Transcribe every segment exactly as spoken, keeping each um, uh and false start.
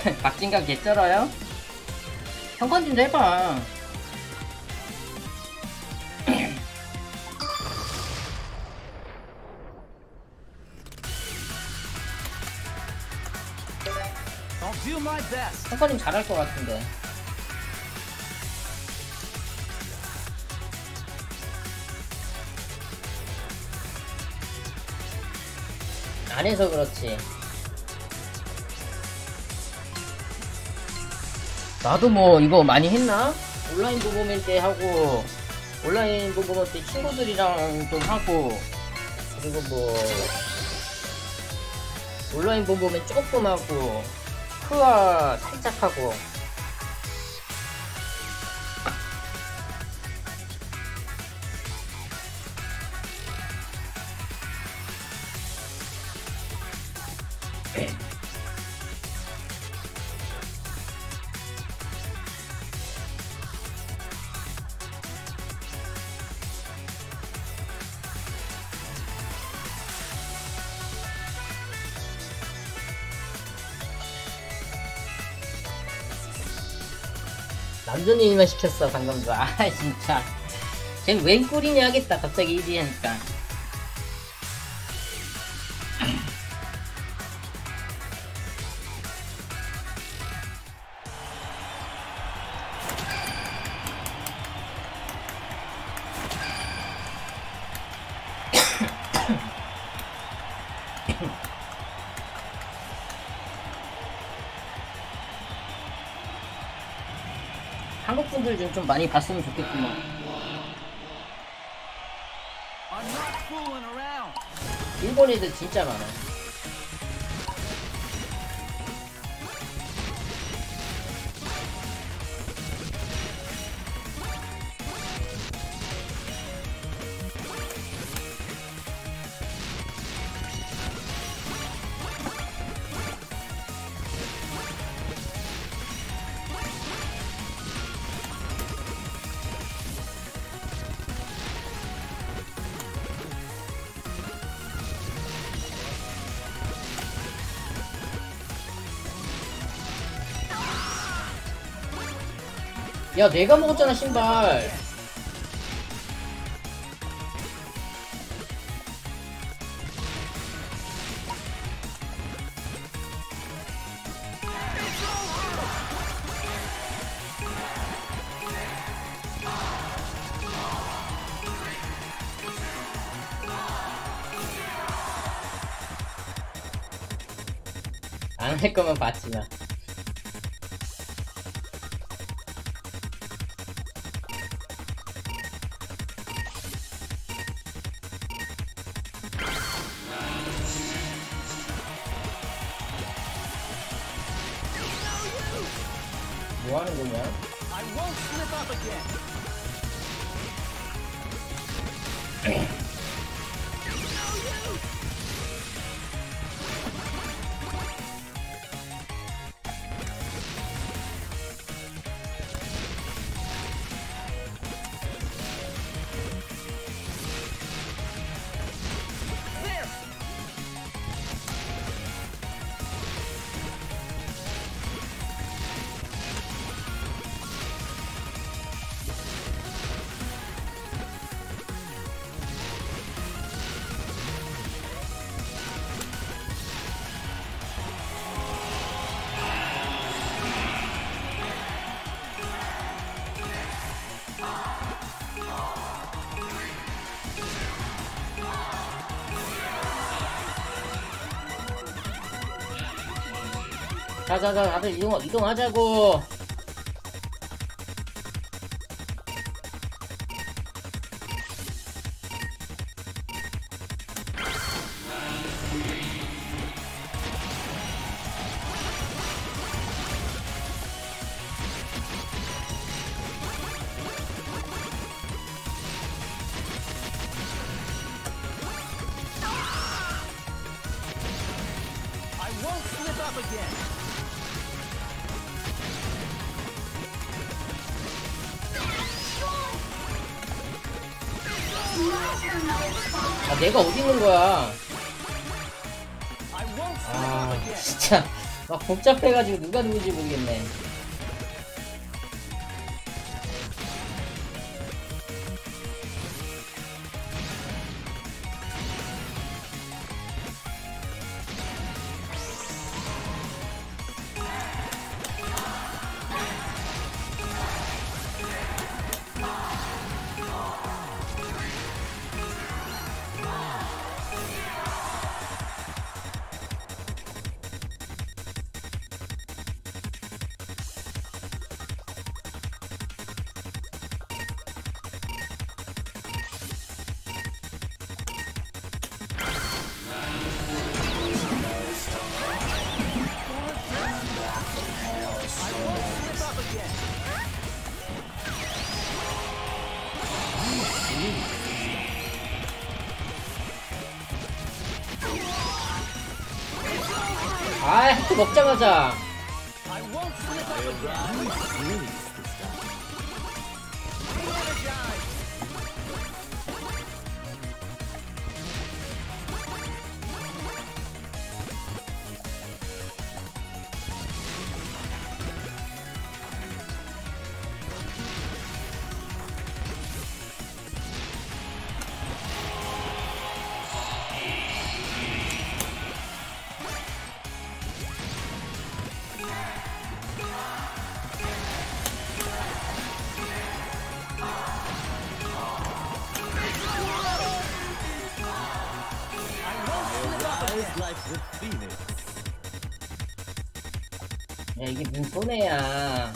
박진감 개쩔어요? 성관 좀 해봐. 성관님 잘할 것 같은데. 안 해서 그렇지. 나도 뭐 이거 많이 했나? 온라인 보고밀 때 하고, 온라인 보고밀 때 친구들이랑 좀 하고, 그리고 뭐 온라인 보고밀 조금 하고, 크아 살짝 하고. 남준님만 시켰어 방금도. 아 진짜 쟨 웬 꼴이냐 하겠다 갑자기 일 위 하니까. 한국 분들 좀, 좀 많이 봤으면 좋겠구만. 일본 애들 진짜 많아. 야 내가 먹었잖아 신발. 안 할 거면 받지마. 뭐 하는 거냐? 자자자 다들 이동, 이동하자고. 아 내가 어디 있는 거야? 아 진짜 막 복잡해가지고 누가 누군지 모르겠네. 아, 하트 먹자마자. 야, 이게 무슨 손해야.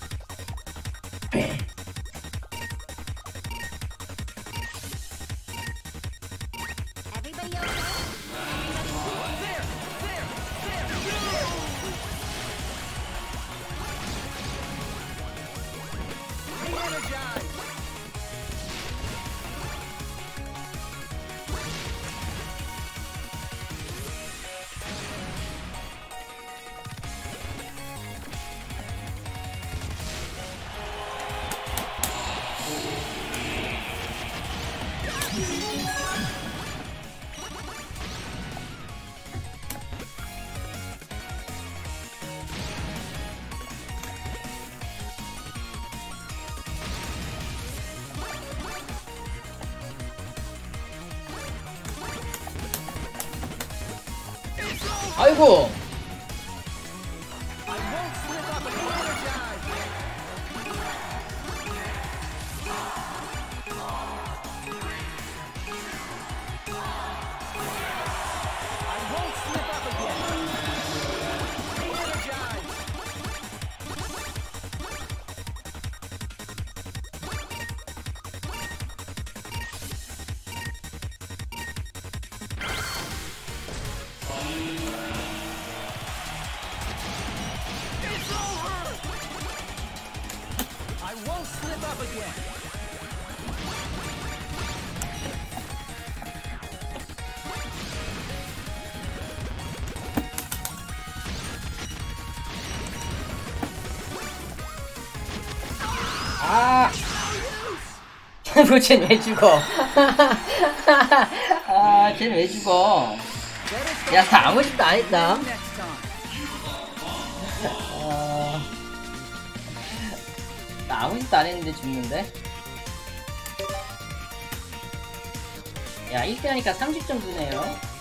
아이고. 아, 뭐, 쟤는 왜 죽어? 아, 쟤는 왜 죽어? 야, 나 아무 짓도 안 했다. 어... 나 아무 짓도 안 했는데 죽는데? 야, 일 대 하니까 삼십 점 주네요.